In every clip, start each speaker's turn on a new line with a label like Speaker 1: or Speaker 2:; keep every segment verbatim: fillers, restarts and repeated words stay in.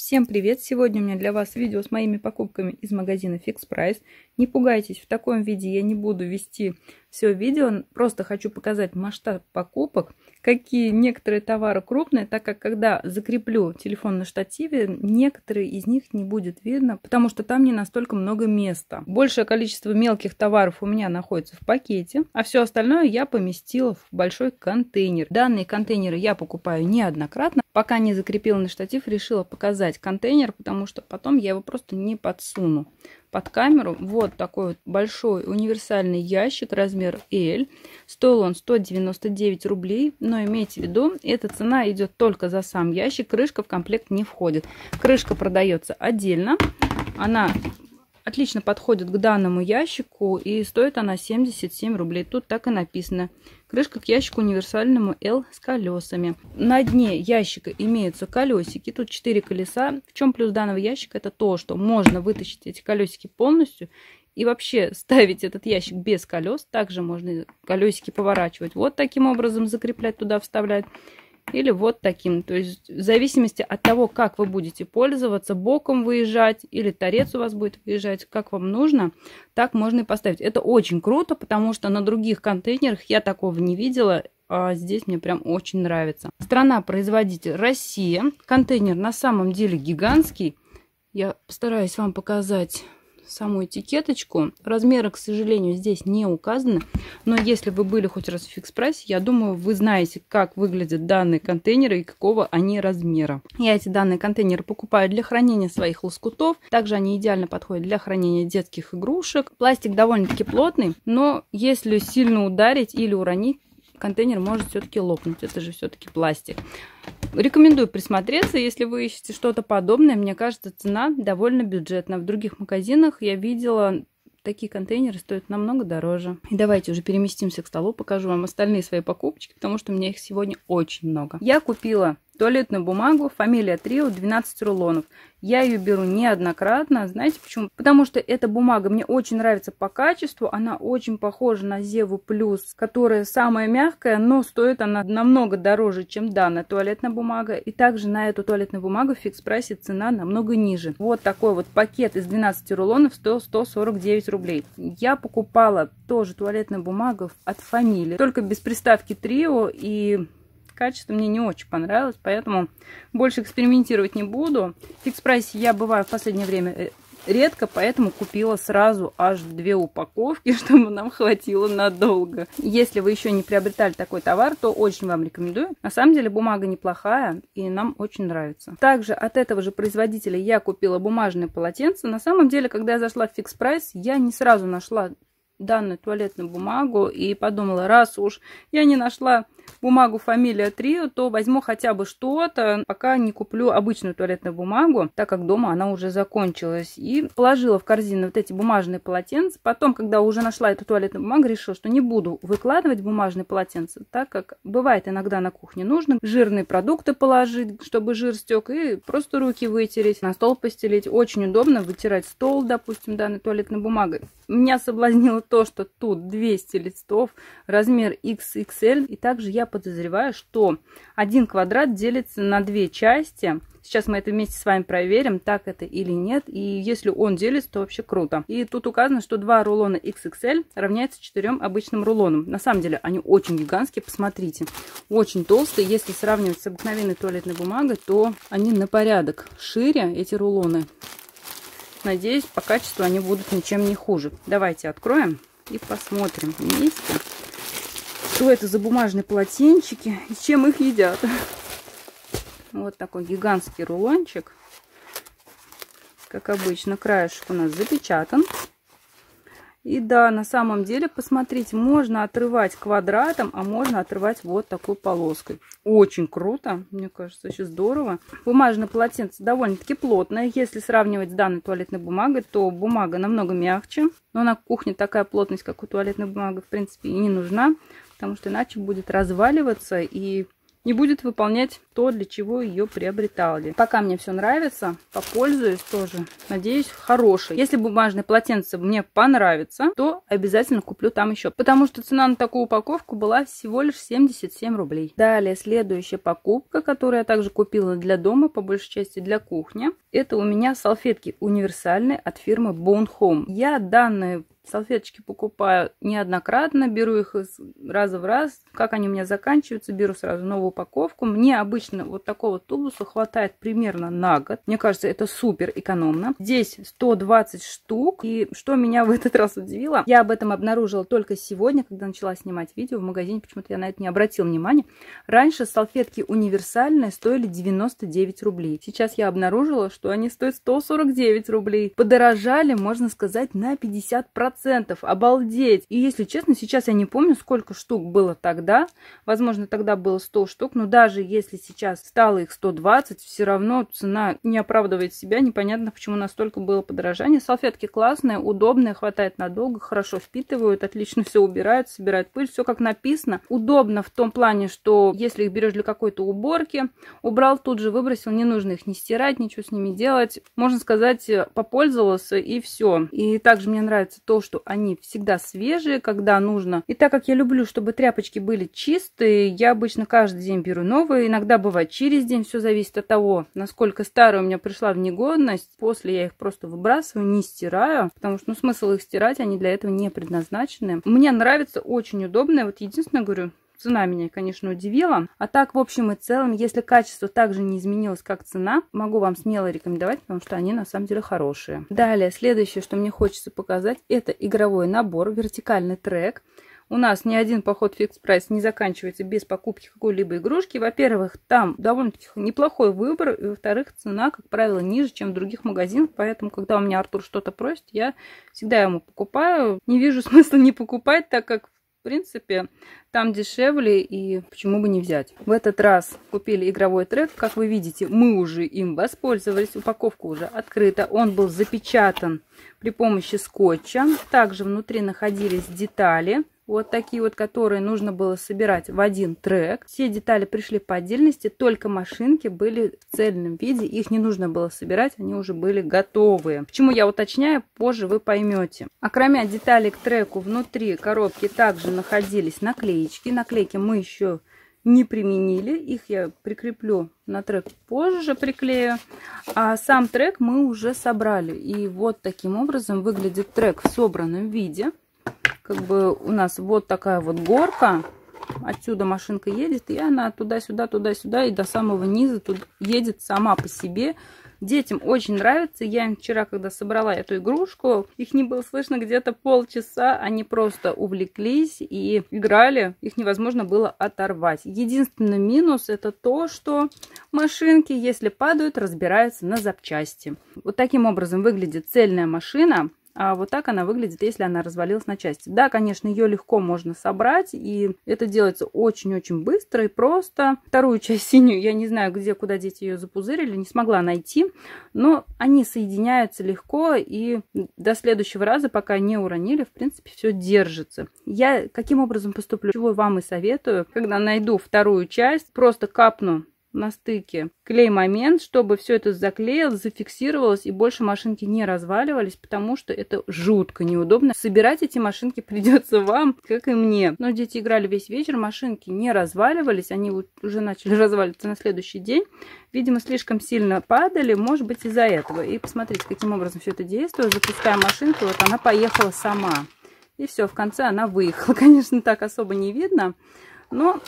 Speaker 1: Всем привет! Сегодня у меня для вас видео с моими покупками из магазина Fix Price. Не пугайтесь, в таком виде я не буду вести все видео, просто хочу показать масштаб покупок, какие некоторые товары крупные, так как когда закреплю телефон на штативе, некоторые из них не будет видно, потому что там не настолько много места. Большее количество мелких товаров у меня находится в пакете, а все остальное я поместила в большой контейнер. Данные контейнеры я покупаю неоднократно. Пока не закрепила на штатив, решила показать контейнер, потому что потом я его просто не подсуну под камеру. Вот такой вот большой универсальный ящик, размер L. Стоил он сто девяносто девять рублей, но имейте в виду, эта цена идет только за сам ящик, крышка в комплект не входит. Крышка продается отдельно, она отлично подходит к данному ящику и стоит она семьдесят семь рублей. Тут так и написано. Крышка к ящику универсальному L с колесами. На дне ящика имеются колесики. Тут четыре колеса. В чем плюс данного ящика? Это то, что можно вытащить эти колесики полностью и вообще ставить этот ящик без колес. Также можно колесики поворачивать. Вот таким образом закреплять, туда вставлять. Или вот таким. То есть в зависимости от того, как вы будете пользоваться, боком выезжать или торец у вас будет выезжать, как вам нужно, так можно и поставить. Это очень круто, потому что на других контейнерах я такого не видела, а здесь мне прям очень нравится. Страна-производитель Россия. Контейнер на самом деле гигантский. Я постараюсь вам показать саму этикеточку. Размеры, к сожалению, здесь не указаны. Но если вы были хоть раз в Fix Price, я думаю, вы знаете, как выглядят данные контейнеры и какого они размера. Я эти данные контейнеры покупаю для хранения своих лоскутов. Также они идеально подходят для хранения детских игрушек. Пластик довольно-таки плотный, но если сильно ударить или уронить, контейнер может все-таки лопнуть. Это же все-таки пластик. Рекомендую присмотреться, если вы ищете что-то подобное. Мне кажется, цена довольно бюджетная. В других магазинах я видела, такие контейнеры стоят намного дороже. И давайте уже переместимся к столу, покажу вам остальные свои покупочки, потому что у меня их сегодня очень много. Я купила туалетную бумагу Familia Trio, двенадцать рулонов. Я ее беру неоднократно. Знаете почему? Потому что эта бумага мне очень нравится по качеству. Она очень похожа на Зеву Плюс, которая самая мягкая, но стоит она намного дороже, чем данная туалетная бумага. И также на эту туалетную бумагу в Fix Price цена намного ниже. Вот такой вот пакет из двенадцати рулонов стоил сто сорок девять рублей. Я покупала тоже туалетную бумагу от Familia, только без приставки Trio, и качество мне не очень понравилось, поэтому больше экспериментировать не буду. В Fix Price я бываю в последнее время редко, поэтому купила сразу аж две упаковки, чтобы нам хватило надолго. Если вы еще не приобретали такой товар, то очень вам рекомендую. На самом деле бумага неплохая и нам очень нравится. Также от этого же производителя я купила бумажное полотенце. На самом деле, когда я зашла в Fix Price, я не сразу нашла данную туалетную бумагу и подумала, раз уж я не нашла бумагу Familia Trio, то возьму хотя бы что-то, пока не куплю обычную туалетную бумагу, так как дома она уже закончилась. И положила в корзину вот эти бумажные полотенца. Потом, когда уже нашла эту туалетную бумагу, решила, что не буду выкладывать бумажные полотенца, так как бывает иногда на кухне нужно жирные продукты положить, чтобы жир стек, и просто руки вытереть, на стол постелить. Очень удобно вытирать стол, допустим, данной туалетной бумагой. Меня соблазнило то, что тут двести листов, размер икс икс эль, и также я подозреваю, что один квадрат делится на две части. Сейчас мы это вместе с вами проверим, так это или нет. И если он делится, то вообще круто. И тут указано, что два рулона икс икс эль равняется четырем обычным рулонам. На самом деле они очень гигантские, посмотрите. Очень толстые. Если сравнивать с обыкновенной туалетной бумагой, то они на порядок шире, эти рулоны. Надеюсь, по качеству они будут ничем не хуже. Давайте откроем и посмотрим вместе, что это за бумажные полотенчики и чем их едят. Вот такой гигантский рулончик. Как обычно, краешек у нас запечатан. И да, на самом деле, посмотрите, можно отрывать квадратом, а можно отрывать вот такой полоской. Очень круто, мне кажется, очень здорово. Бумажное полотенце довольно-таки плотное. Если сравнивать с данной туалетной бумагой, то бумага намного мягче. Но на кухне такая плотность, как у туалетной бумаги, в принципе, и не нужна, потому что иначе будет разваливаться и не будет выполнять то, для чего ее приобретали. Пока мне все нравится, попользуюсь тоже. Надеюсь, хороший. Если бумажное полотенце мне понравится, то обязательно куплю там еще. Потому что цена на такую упаковку была всего лишь семьдесят семь рублей. Далее, следующая покупка, которую я также купила для дома, по большей части для кухни. Это у меня салфетки универсальные от фирмы Bone Home. Я данные салфеточки покупаю неоднократно, беру их из раза в раз. Как они у меня заканчиваются, беру сразу новую упаковку. Мне обычно вот такого тубуса хватает примерно на год. Мне кажется, это супер экономно. Здесь сто двадцать штук. И что меня в этот раз удивило, я об этом обнаружила только сегодня, когда начала снимать видео в магазине. Почему-то я на это не обратила внимания. Раньше салфетки универсальные стоили девяносто девять рублей. Сейчас я обнаружила, что они стоят сто сорок девять рублей. Подорожали, можно сказать, на пятьдесят процентов. Обалдеть! И если честно, сейчас я не помню, сколько штук было тогда. Возможно, тогда было сто штук, но даже если сейчас стало их сто двадцать, все равно цена не оправдывает себя. Непонятно, почему настолько было подорожание. Салфетки классные, удобные, хватает надолго, хорошо впитывают, отлично все убирают, собирают пыль, все как написано. Удобно в том плане, что если их берешь для какой-то уборки, убрал, тут же выбросил, не нужно их не стирать, ничего с ними делать. Можно сказать, попользовался и все. И также мне нравится то, что они всегда свежие, когда нужно. И так как я люблю, чтобы тряпочки были чистые, я обычно каждый день беру новые. Иногда бывает через день, все зависит от того, насколько старая у меня пришла в негодность. После я их просто выбрасываю, не стираю, потому что ну, смысл их стирать, они для этого не предназначены. Мне нравится, очень удобно. Вот единственное, говорю, цена меня, конечно, удивила. А так, в общем и целом, если качество также не изменилось, как цена, могу вам смело рекомендовать, потому что они на самом деле хорошие. Далее, следующее, что мне хочется показать, это игровой набор, вертикальный трек. У нас ни один поход в Fix Price не заканчивается без покупки какой-либо игрушки. Во-первых, там довольно-таки неплохой выбор. И во-вторых, цена, как правило, ниже, чем в других магазинах. Поэтому, когда у меня Артур что-то просит, я всегда ему покупаю. Не вижу смысла не покупать, так как, в принципе, там дешевле, и почему бы не взять. В этот раз купили игровой трек. Как вы видите, мы уже им воспользовались. Упаковка уже открыта. Он был запечатан при помощи скотча. Также внутри находились детали. Вот такие вот, которые нужно было собирать в один трек. Все детали пришли по отдельности, только машинки были в цельном виде. Их не нужно было собирать, они уже были готовые. Почему я уточняю, позже вы поймете. А кроме деталей к треку, внутри коробки также находились наклеечки. Наклейки мы еще не применили. Их я прикреплю на трек позже, приклею. А сам трек мы уже собрали. И вот таким образом выглядит трек в собранном виде. Как бы у нас вот такая вот горка. Отсюда машинка едет, и она туда-сюда, туда-сюда, и до самого низа тут едет сама по себе. Детям очень нравится. Я им вчера, когда собрала эту игрушку, их не было слышно где-то полчаса. Они просто увлеклись и играли. Их невозможно было оторвать. Единственный минус — это то, что машинки, если падают, разбираются на запчасти. Вот таким образом выглядит цельная машина. А вот так она выглядит, если она развалилась на части. Да, конечно, ее легко можно собрать, и это делается очень-очень быстро и просто. Вторую часть синюю, я не знаю, где, куда дети ее запузырили, не смогла найти, но они соединяются легко, и до следующего раза, пока не уронили, в принципе, все держится. Я каким образом поступлю, чего вам и советую, когда найду вторую часть, просто капну на стыке клей-момент, чтобы все это заклеилось, зафиксировалось и больше машинки не разваливались, потому что это жутко неудобно. Собирать эти машинки придется вам, как и мне. Но дети играли весь вечер, машинки не разваливались, они уже начали разваливаться на следующий день. Видимо, слишком сильно падали, может быть, из-за этого. И посмотрите, каким образом все это действует. Запускаем машинку, вот она поехала сама. И все, в конце она выехала. Конечно, так особо не видно, но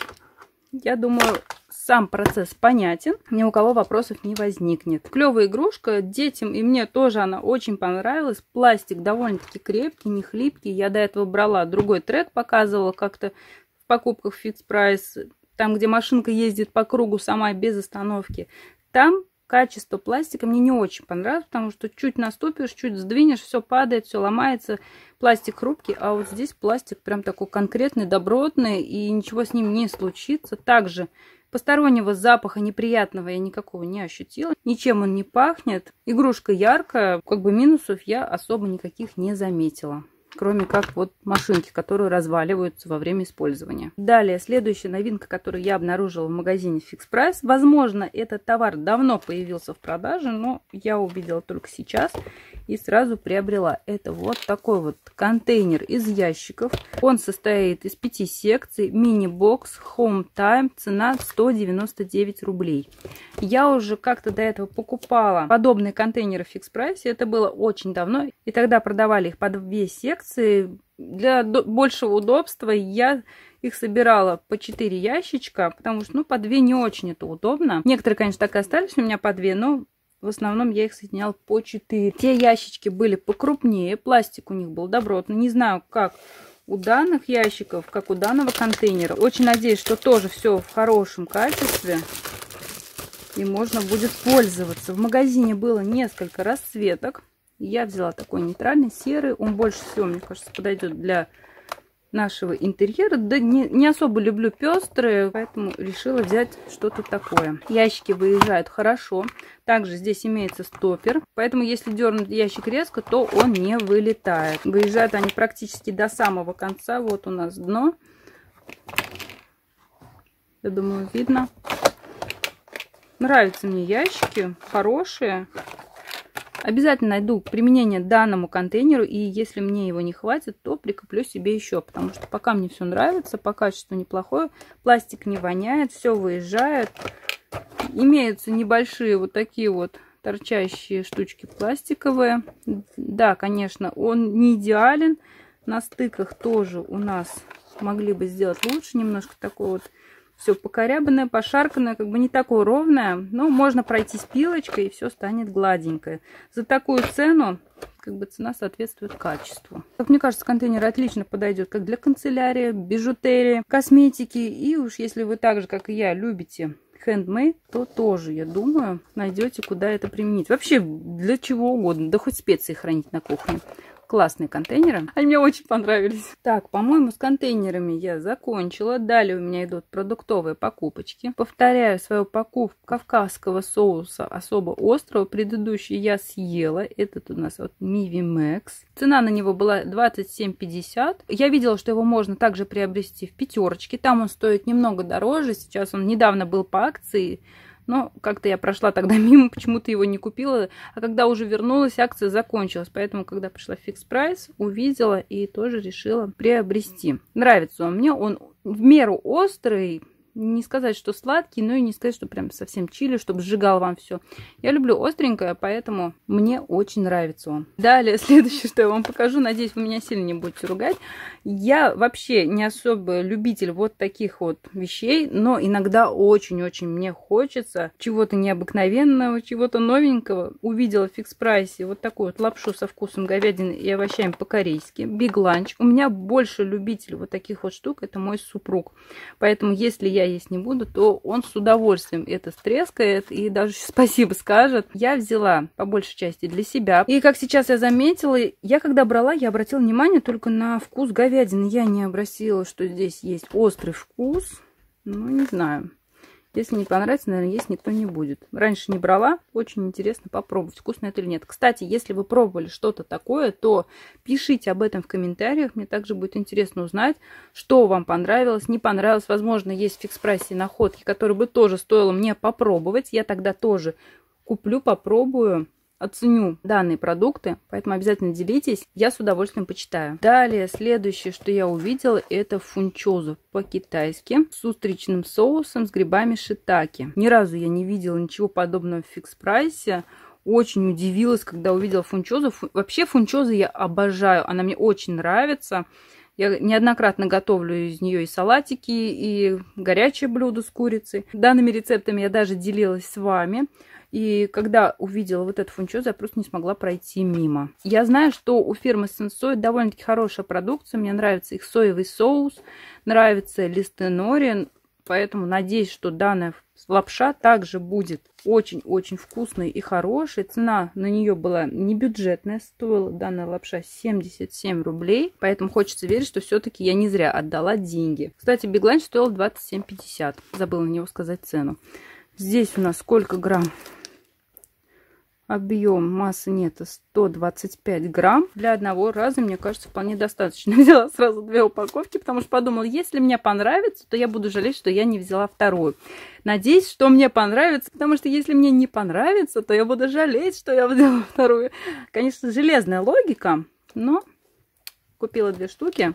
Speaker 1: я думаю, сам процесс понятен, ни у кого вопросов не возникнет. Клевая игрушка, детям и мне тоже она очень понравилась. Пластик довольно-таки крепкий, не хлипкий. Я до этого брала другой трек, показывала как-то в покупках Fix Price, там, где машинка ездит по кругу сама без остановки. Там качество пластика мне не очень понравилось, потому что чуть наступишь, чуть сдвинешь, все падает, все ломается. Пластик хрупкий, а вот здесь пластик прям такой конкретный, добротный, и ничего с ним не случится. Также постороннего запаха неприятного я никакого не ощутила. Ничем он не пахнет. Игрушка яркая, как бы минусов я особо никаких не заметила. кроме как вот машинки, которые разваливаются во время использования. Далее, следующая новинка, которую я обнаружила в магазине Fix Price. Возможно, этот товар давно появился в продаже, но я увидела только сейчас и сразу приобрела. Это вот такой вот контейнер из ящиков. Он состоит из пяти секций. Мини-бокс Home Time. Цена сто девяносто девять рублей. Я уже как-то до этого покупала подобные контейнеры в Fix Price. Это было очень давно. И тогда продавали их по две секции. Для большего удобства я их собирала по четыре ящичка, потому что ну, по две не очень это удобно. Некоторые, конечно, так и остались у меня по две, но в основном я их соединяла по четыре. Те ящички были покрупнее, пластик у них был добротный. Не знаю, как у данных ящиков, как у данного контейнера. Очень надеюсь, что тоже все в хорошем качестве и можно будет пользоваться. В магазине было несколько расцветок. Я взяла такой нейтральный серый. Он больше всего, мне кажется, подойдет для нашего интерьера. Да не, не особо люблю пестрые, поэтому решила взять что-то такое. Ящики выезжают хорошо. Также здесь имеется стоппер, поэтому если дернуть ящик резко, то он не вылетает. Выезжают они практически до самого конца. Вот у нас дно. Я думаю, видно. Нравятся мне ящики, хорошие. Обязательно найду применение данному контейнеру, и если мне его не хватит, то прикуплю себе еще, потому что пока мне все нравится, по качеству неплохое, пластик не воняет, все выезжает. Имеются небольшие вот такие вот торчащие штучки пластиковые. Да, конечно, он не идеален, на стыках тоже у нас могли бы сделать лучше, немножко такой вот все покорябанное, пошарканное, как бы не такое ровное, но можно пройтись пилочкой, и все станет гладенькое. За такую цену, как бы цена соответствует качеству. Как мне кажется, контейнер отлично подойдет как для канцелярии, бижутерии, косметики. И уж если вы так же, как и я, любите handmade, то тоже, я думаю, найдете, куда это применить. Вообще, для чего угодно, да хоть специи хранить на кухне. Классные контейнеры. Они мне очень понравились. Так, по-моему, с контейнерами я закончила. Далее у меня идут продуктовые покупочки. Повторяю свою покупку кавказского соуса особо острого. Предыдущий я съела. Этот у нас вот Mivi Max. Цена на него была двадцать семь пятьдесят. Я видела, что его можно также приобрести в пятерочке. Там он стоит немного дороже. Сейчас он недавно был по акции. Но как-то я прошла тогда мимо, почему-то его не купила. А когда уже вернулась, акция закончилась. Поэтому, когда пришла в Fix Price, увидела и тоже решила приобрести. Нравится он мне. Он в меру острый. Не сказать, что сладкий, но и не сказать, что прям совсем чили, чтобы сжигал вам все. Я люблю остренькое, поэтому мне очень нравится он. Далее, следующее, что я вам покажу. Надеюсь, вы меня сильно не будете ругать. Я вообще не особо любитель вот таких вот вещей, но иногда очень-очень мне хочется чего-то необыкновенного, чего-то новенького. Увидела в Fix Price вот такую вот лапшу со вкусом говядины и овощами по-корейски. Big Lunch. У меня больше любитель вот таких вот штук. Это мой супруг. Поэтому, если я есть не буду, то он с удовольствием это стрескает и даже спасибо скажет. Я взяла по большей части для себя. И как сейчас я заметила, я когда брала, я обратила внимание только на вкус говядины. Я не обратила, что здесь есть острый вкус. Ну, не знаю. Если не понравится, наверное, есть никто не будет. Раньше не брала. Очень интересно попробовать, вкусно это или нет. Кстати, если вы пробовали что-то такое, то пишите об этом в комментариях. Мне также будет интересно узнать, что вам понравилось, не понравилось. Возможно, есть в Fix Price находки, которые бы тоже стоило мне попробовать. Я тогда тоже куплю, попробую, оценю данные продукты, поэтому обязательно делитесь, я с удовольствием почитаю. Далее, следующее, что я увидела, это фунчозу по-китайски с устричным соусом с грибами шиитаке. Ни разу я не видела ничего подобного в Fix Price. Очень удивилась, когда увидела фунчозу. Фу... Вообще фунчозу я обожаю, она мне очень нравится. Я неоднократно готовлю из нее и салатики, и горячее блюдо с курицей. Данными рецептами я даже делилась с вами. И когда увидела вот эту фунчозу, я просто не смогла пройти мимо. Я знаю, что у фирмы Сенсой довольно-таки хорошая продукция. Мне нравится их соевый соус, нравится листы нори. Поэтому надеюсь, что данная лапша также будет очень-очень вкусной и хорошей. Цена на нее была не бюджетная. Стоила данная лапша семьдесят семь рублей. Поэтому хочется верить, что все-таки я не зря отдала деньги. Кстати, Big Lunch стоил двадцать семь пятьдесят. Забыла на него сказать цену. Здесь у нас сколько грамм? Объем массы нетто сто двадцать пять грамм. Для одного раза, мне кажется, вполне достаточно. Взяла сразу две упаковки, потому что подумала, если мне понравится, то я буду жалеть, что я не взяла вторую. Надеюсь, что мне понравится, потому что если мне не понравится, то я буду жалеть, что я взяла вторую. Конечно, железная логика, но купила две штуки.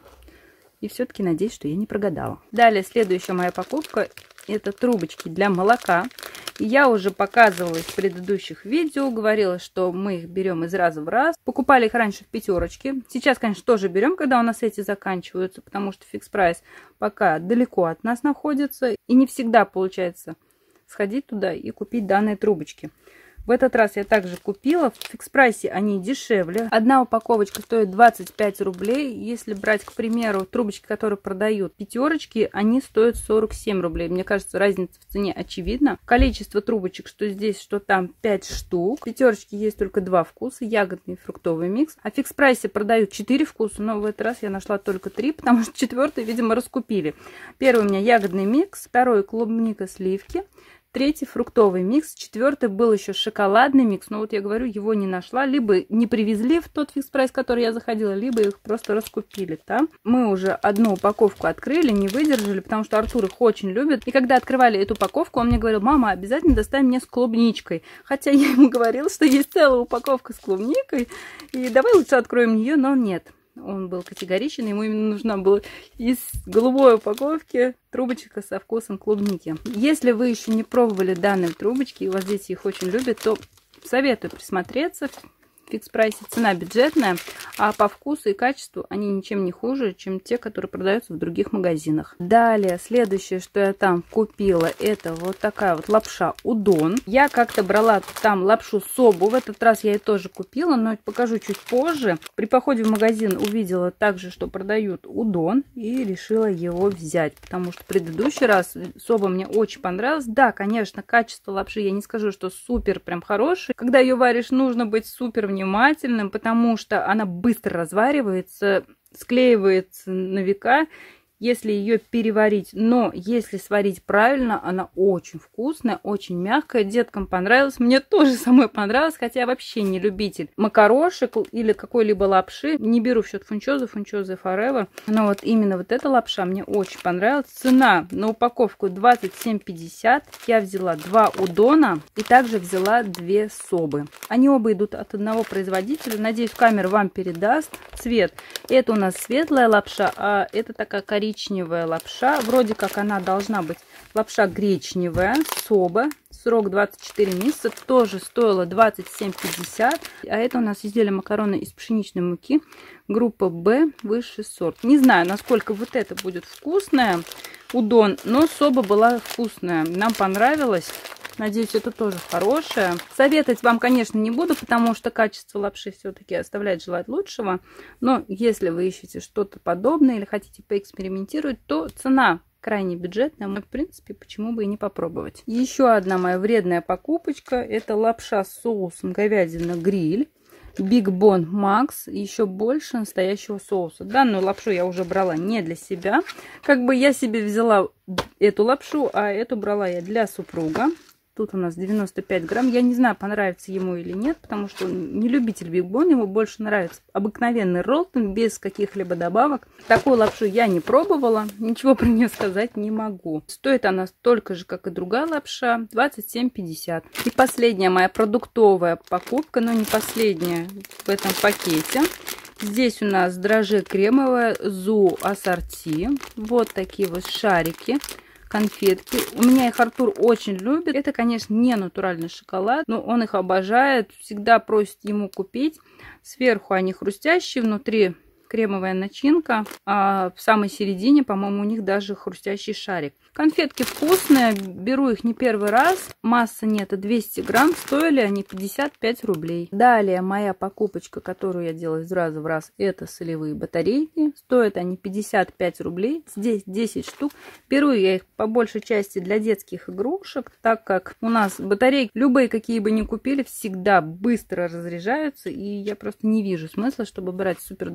Speaker 1: И все-таки надеюсь, что я не прогадала. Далее, следующая моя покупка — это трубочки для молока. И я уже показывала в предыдущих видео, говорила, что мы их берем из раза в раз. Покупали их раньше в пятерочке. Сейчас, конечно, тоже берем, когда у нас эти заканчиваются, потому что фикс прайс пока далеко от нас находится. И не всегда получается сходить туда и купить данные трубочки. В этот раз я также купила. В фикс прайсе они дешевле. Одна упаковочка стоит двадцать пять рублей. Если брать, к примеру, трубочки, которые продают пятерочки, они стоят сорок семь рублей. Мне кажется, разница в цене очевидна. Количество трубочек, что здесь, что там, пять штук. В пятерочке есть только два вкуса. Ягодный и фруктовый микс. А в фикс прайсе продают четыре вкуса. Но в этот раз я нашла только три, потому что четвертый, видимо, раскупили. Первый у меня ягодный микс. Второй клубника сливки. Третий фруктовый микс, четвертый был еще шоколадный микс, но вот я говорю, его не нашла, либо не привезли в тот фикс прайс, который я заходила, либо их просто раскупили там. Мы уже одну упаковку открыли, не выдержали, потому что Артур их очень любит. И когда открывали эту упаковку, он мне говорил: мама, обязательно достань мне с клубничкой. Хотя я ему говорила, что есть целая упаковка с клубникой, и давай лучше откроем ее, но нет. Он был категоричен, ему именно нужна была из голубой упаковки трубочка со вкусом клубники. Если вы еще не пробовали данные трубочки, и у вас дети их очень любят, то советую присмотреться. В фикс прайсе цена бюджетная, а по вкусу и качеству они ничем не хуже, чем те, которые продаются в других магазинах. Далее, следующее, что я там купила, это вот такая вот лапша удон. Я как-то брала там лапшу собу, в этот раз я ее тоже купила, но покажу чуть позже. При походе в магазин увидела также, что продают удон, и решила его взять, потому что в предыдущий раз соба мне очень понравилась. Да, конечно, качество лапши, я не скажу, что супер прям хорошее. Когда ее варишь, нужно быть супер внимательным. внимательным, потому что она быстро разваривается, склеивается на века, если ее переварить. Но если сварить правильно, она очень вкусная, очень мягкая. Деткам понравилось, мне тоже самой понравилось, хотя я вообще не любитель макарошек или какой-либо лапши. Не беру в счет фунчозы, фунчозы forever. Но вот именно вот эта лапша мне очень понравилась. Цена на упаковку двадцать семь пятьдесят. Я взяла два удона и также взяла две собы. Они оба идут от одного производителя. Надеюсь, камера вам передаст цвет. Это у нас светлая лапша, а это такая коричневая. Коричневая лапша, вроде как она должна быть лапша гречневая, соба, срок двадцать четыре месяца, тоже стоила двадцать семь пятьдесят, а это у нас изделие макароны из пшеничной муки, группа Б, высший сорт. Не знаю, насколько вот это будет вкусное, удон, но соба была вкусная, нам понравилось. Надеюсь, это тоже хорошее. Советовать вам, конечно, не буду, потому что качество лапши все-таки оставляет желать лучшего. Но если вы ищете что-то подобное или хотите поэкспериментировать, то цена крайне бюджетная. Но, в принципе, почему бы и не попробовать. Еще одна моя вредная покупочка. Это лапша с соусом говядина гриль. Big Bone Max, еще больше настоящего соуса. Данную лапшу я уже брала не для себя. Как бы я себе взяла эту лапшу, а эту брала я для супруга. Тут у нас девяносто пять грамм. Я не знаю, понравится ему или нет, потому что он не любитель Big Bone. Ему больше нравится обыкновенный Ролтон без каких-либо добавок. Такую лапшу я не пробовала. Ничего про нее сказать не могу. Стоит она столько же, как и другая лапша. двадцать семь пятьдесят. И последняя моя продуктовая покупка, но не последняя в этом пакете. Здесь у нас дрожжи кремовое Зу ассорти. Вот такие вот шарики. Конфетки. У меня их Артур очень любит. Это, конечно, не натуральный шоколад, но он их обожает. Всегда просит ему купить. Сверху они хрустящие, внутри кремовая начинка, а в самой середине, по-моему, у них даже хрустящий шарик. Конфетки вкусные, беру их не первый раз. Масса нетто двести грамм, стоили они пятьдесят пять рублей. Далее моя покупочка, которую я делаю из раза в раз, это солевые батарейки. Стоят они пятьдесят пять рублей, здесь десять штук. Беру я их по большей части для детских игрушек, так как у нас батарейки, любые какие бы ни купили, всегда быстро разряжаются, и я просто не вижу смысла, чтобы брать супер дорогие батарейки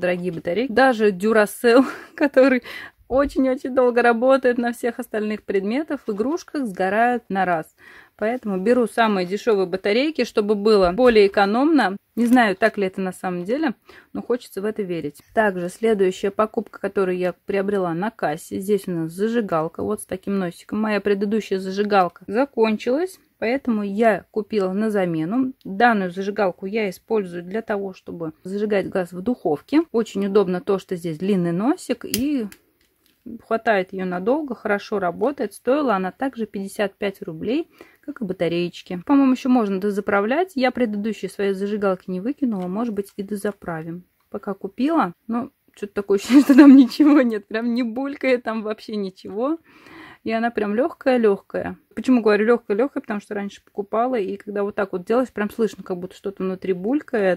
Speaker 1: батарейки. Даже Duracell, который очень-очень долго работает на всех остальных предметах, в игрушках сгорают на раз. Поэтому беру самые дешевые батарейки, чтобы было более экономно. Не знаю, так ли это на самом деле, но хочется в это верить. Также следующая покупка, которую я приобрела на кассе. Здесь у нас зажигалка, вот с таким носиком. Моя предыдущая зажигалка закончилась, поэтому я купила на замену. Данную зажигалку я использую для того, чтобы зажигать газ в духовке. Очень удобно то, что здесь длинный носик и хватает ее надолго, хорошо работает. Стоила она также пятьдесят пять рублей, как и батареечки. По-моему, еще можно дозаправлять. Я предыдущие свои зажигалки не выкинула, может быть, и дозаправим. Пока купила, но что-то такое ощущение, что там ничего нет. Прям не булькает там вообще ничего. И она прям легкая-легкая. Почему говорю легкая-легкая? Потому что раньше покупала, и когда вот так вот делаешь, прям слышно, как будто что-то внутри булькает.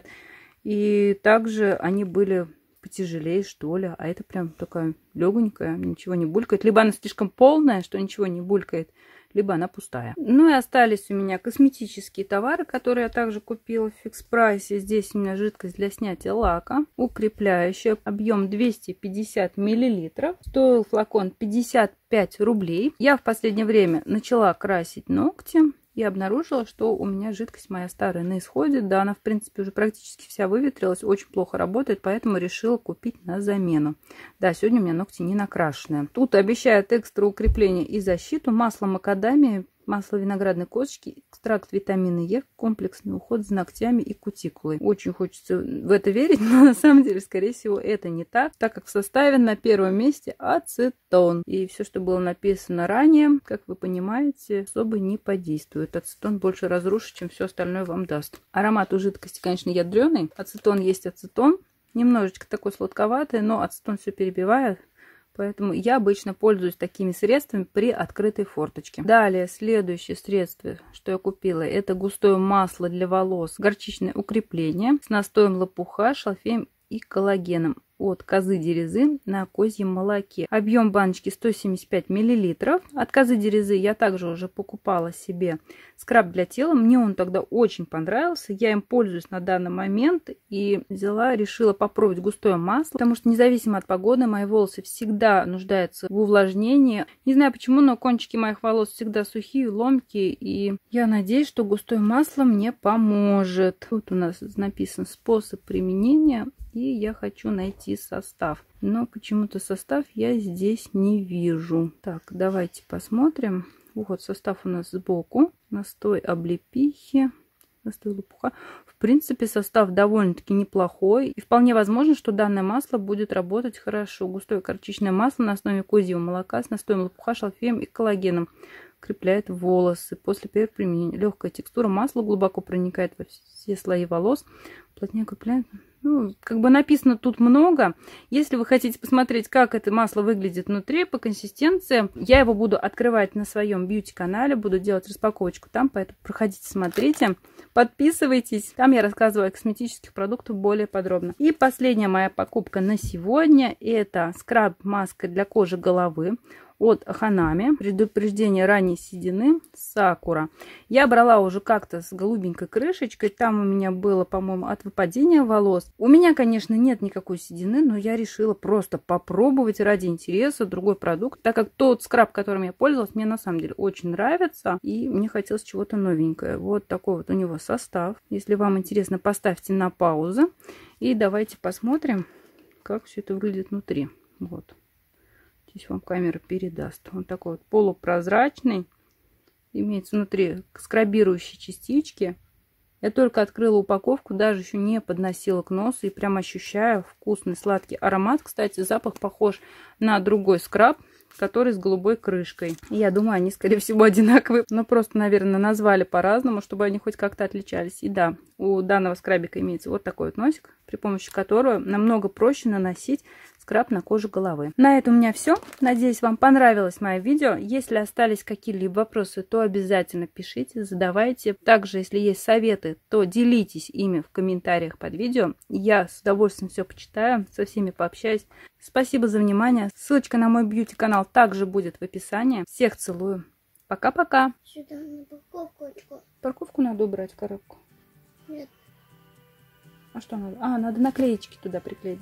Speaker 1: И также они были потяжелее, что ли. А это прям такая легонькая, ничего не булькает. Либо она слишком полная, что ничего не булькает, либо она пустая. Ну и остались у меня косметические товары, которые я также купила в фикс прайсе. Здесь у меня жидкость для снятия лака, укрепляющая, объем двести пятьдесят миллилитров. Стоил флакон пятьдесят пять рублей. Я в последнее время начала красить ногти и обнаружила, что у меня жидкость моя старая на исходе. Да, она в принципе уже практически вся выветрилась, очень плохо работает, поэтому решила купить на замену. Да, сегодня у меня ногти не накрашенные. Тут обещают экстра укрепление и защиту. Масло макадамия, масло виноградной косточки, экстракт витамина Е, комплексный уход за ногтями и кутикулой. Очень хочется в это верить, но на самом деле, скорее всего, это не так, так как в составе на первом месте ацетон. И все, что было написано ранее, как вы понимаете, особо не подействует. Ацетон больше разрушит, чем все остальное вам даст. Аромат у жидкости, конечно, ядреный. Ацетон есть ацетон. Немножечко такой сладковатый, но ацетон все перебивает. Поэтому я обычно пользуюсь такими средствами при открытой форточке. Далее, следующее средство, что я купила, это густое масло для волос, горчичное укрепление с настоем лопуха, шалфеем и коллагеном от Козы Дерезы на козьем молоке. Объем баночки сто семьдесят пять миллилитров. От Козы Дерезы я также уже покупала себе скраб для тела. Мне он тогда очень понравился. Я им пользуюсь на данный момент и взяла, решила попробовать густое масло, потому что независимо от погоды мои волосы всегда нуждаются в увлажнении. Не знаю почему, но кончики моих волос всегда сухие, ломкие, и я надеюсь, что густое масло мне поможет. Тут у нас написан способ применения. И я хочу найти состав. Но почему-то состав я здесь не вижу. Так, давайте посмотрим. Вот состав у нас сбоку. Настой облепихи. Настой лопуха. В принципе, состав довольно-таки неплохой. И вполне возможно, что данное масло будет работать хорошо. Густое горчичное масло на основе козьего молока с настоем лопуха, шалфеем и коллагеном. Укрепляет волосы. После первого применения легкая текстура масла глубоко проникает во все слои волос. Плотнее укрепляет. Ну, как бы написано тут много. Если вы хотите посмотреть, как это масло выглядит внутри по консистенции, я его буду открывать на своем бьюти-канале, буду делать распаковочку там, поэтому проходите, смотрите, подписывайтесь. Там я рассказываю о косметических продуктах более подробно. И последняя моя покупка на сегодня — это скраб-маска для кожи головы от Ханами. Предупреждение ранней седины Сакура. Я брала уже как-то с голубенькой крышечкой. Там у меня было, по-моему, от выпадения волос. У меня, конечно, нет никакой седины, но я решила просто попробовать ради интереса другой продукт, так как тот скраб, которым я пользовалась, мне на самом деле очень нравится, и мне хотелось чего-то новенькое. Вот такой вот у него состав. Если вам интересно, поставьте на паузу и давайте посмотрим, как все это выглядит внутри. Вот. Здесь вам камера передаст. Он такой вот полупрозрачный. Имеется внутри скрабирующие частички. Я только открыла упаковку, даже еще не подносила к носу. И прям ощущаю вкусный сладкий аромат. Кстати, запах похож на другой скраб, который с голубой крышкой. Я думаю, они, скорее всего, одинаковые. Но просто, наверное, назвали по-разному, чтобы они хоть как-то отличались. И да, у данного скрабика имеется вот такой вот носик, при помощи которого намного проще наносить скраб на кожу головы. На этом у меня все. Надеюсь, вам понравилось мое видео. Если остались какие-либо вопросы, то обязательно пишите, задавайте. Также, если есть советы, то делитесь ими в комментариях под видео. Я с удовольствием все почитаю, со всеми пообщаюсь. Спасибо за внимание. Ссылочка на мой бьюти-канал также будет в описании. Всех целую. Пока-пока.
Speaker 2: Сюда на парковку.
Speaker 1: Парковку надо убрать в коробку.
Speaker 2: Нет.
Speaker 1: А что надо? А, надо наклеечки туда приклеить, да?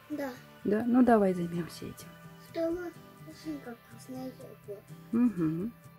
Speaker 2: Да.
Speaker 1: Да? Ну давай займемся этим.
Speaker 2: Дома очень как вкусная еда.
Speaker 1: Угу.